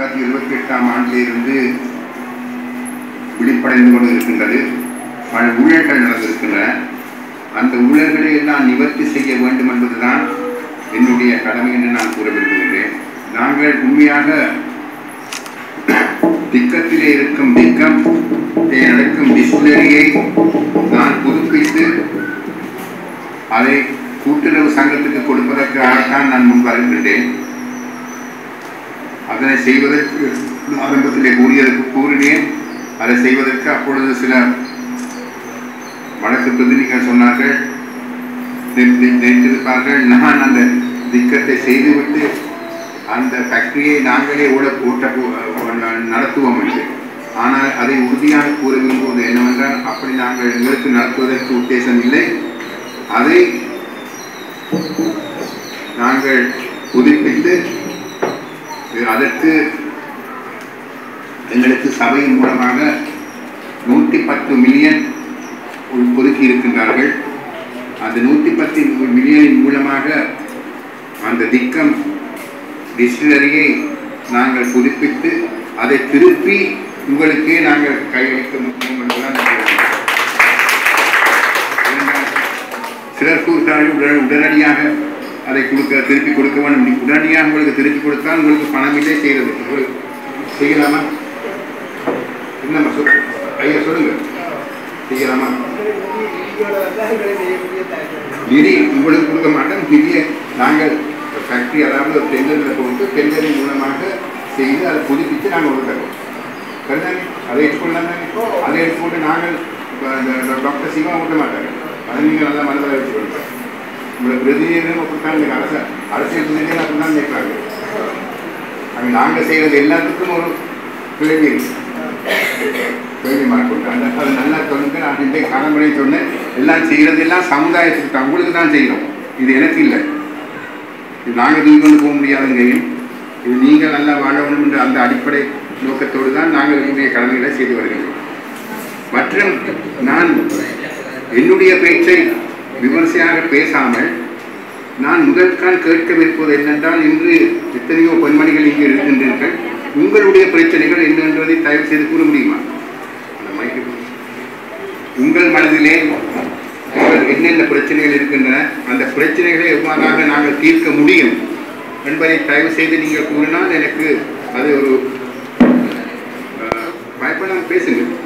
1978ஆம் ஆண்டிலிருந்து விழிப்படைந்து கொண்டு இருக்கின்றது. பல ஊழல்கள் நடந்திருக்கின்றன. அந்த ஊழல்களை எல்லாம் நிவர்த்தி செய்ய வேண்டும் என்பதுதான் என்னுடைய கடமை என்று நான் கூற விரும்புகின்றேன். நாங்கள் உண்மையாக திக்கத்திலே இருக்கும் திக்கம் நடக்கும் டிஸ்டிலரியை நான் புதுப்பித்து அதை கூட்டுறவு சங்கத்துக்கு கொடுப்பதற்காகத்தான் நான் முன் வருகின்றேன். அதனை செய்வதற்கு ஆரம்பத்திலே கூறினேன். அதை செய்வதற்கு அப்பொழுது சில வழக்கு பிரதிநிதிகள் சொன்னார்கள், நினைத்திருப்பார்கள் நான் அந்த திக்கத்தை செய்துவிட்டு அந்த ஃபேக்டரியை நாங்களே நடத்துவோம் என்று. ஆனால் அதை உறுதியாக கூற விரும்புவது என்னவென்றால், அப்படி நாங்கள் எங்களுக்கு நடத்துவதற்கு உத்தேசம் இல்லை. அதை நாங்கள் புதுப்பித்து அதற்கு எங்களுக்கு சபையின் மூலமாக 110 மில்லியன் ஒதுக்கி இருக்கின்றார்கள். அந்த 110 மில்லியனின் மூலமாக அந்த திக்கம் டிஸ்டிலரியை நாங்கள் புதுப்பித்து அதை திருப்பி உங்களுக்கே நாங்கள் கையளிக்க முடியும் என்பதுதான். சிலர் கூறுகிறார்கள் உடனடியாக அதை திருப்பி கொடுக்க வேண்டும். உடனடியாக உங்களுக்கு திருப்பி கொடுத்தால் உங்களுக்கு பணம் இல்லை செய்கிறது. செய்யலாமா? என்னம்மா ஐயா சொல்லுங்க, செய்யலாமா? நிதி உங்களுக்கு கொடுக்க மாட்டோம். நிதியை நாங்கள் ஃபேக்டரி, அதாவது ஒரு டெண்டரில் கொடுத்து டெண்டரின் மூலமாக செய்து அதை புதுப்பித்து நாங்கள் கொடுத்துருவோம். சரிதானே? அதை எடுத்துக்கொள்ளலாம் தானே? அதை எடுத்துக்கொண்டு நாங்கள் டாக்டர் சிவா விட மாட்டாங்க. அதை நீங்கள் நல்லா மனதில் வச்சுக்கொள்ளுங்க. உங்களுக்கு பிரதிநிதிகளும் அப்படித்தான் இந்த அரசியல் பிரதிநிதிகள் அப்படி தான் கேட்குறாங்க. அங்கே நாங்கள் செய்கிறது எல்லாத்துக்கும் ஒரு கேள்வி மாற்கொண்டு அதை நல்லா சொல்லுங்க. நான் இந்த கடமுறை சொன்னேன், எல்லாம் செய்கிறது எல்லாம் சமுதாயத்துக்கு தான், உங்களுக்கு தான் செய்கிறோம். இது எனக்கு இல்லை. இது நாங்கள் தூக்கி கொண்டு போக முடியாதுங்கையும், இது நீங்கள் நல்லா வாழணும் என்ற அந்த அடிப்படை நோக்கத்தோடு தான் நாங்கள் என்னுடைய கடமைகளை செய்து வருகிறோம். மற்றும் நான் என்னுடைய பேச்சை விமர்சையாக பேசாமல் நான் முதற்கான் கேட்கவிருப்பது என்னென்றால், இன்று எத்தனையோ பெண்மணிகள் இங்கே இருக்கின்றீர்கள், உங்களுடைய பிரச்சனைகள் என்ன என்பதை தயவு செய்து கூற முடியுமா? உங்கள் மனதிலே என்னென்ன பிரச்சனைகள் இருக்கின்றன, அந்த பிரச்சனைகளை எவ்வாறாக நாங்கள் தீர்க்க முடியும் என்பதை தயவு செய்து நீங்கள் கூறினால் எனக்கு அது ஒரு பயப்படாமல் பேசுங்கள்.